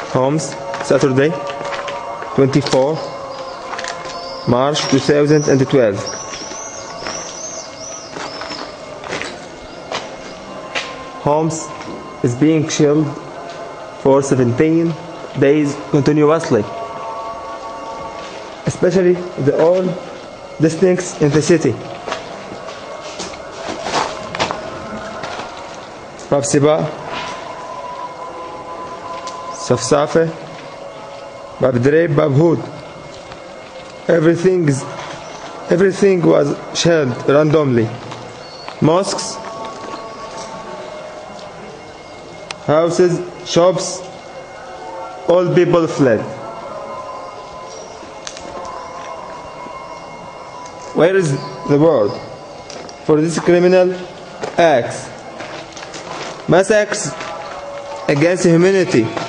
Homs, Saturday, 24 March 2012. Homs is being shelled for 17 days continuously, especially the old districts in the city. Bab Siba, Safsafe, Bab Dreib, Bab Hud. Everything was shelled randomly. Mosques, houses, shops, all people fled. Where is the word for this criminal acts? Mass acts against humanity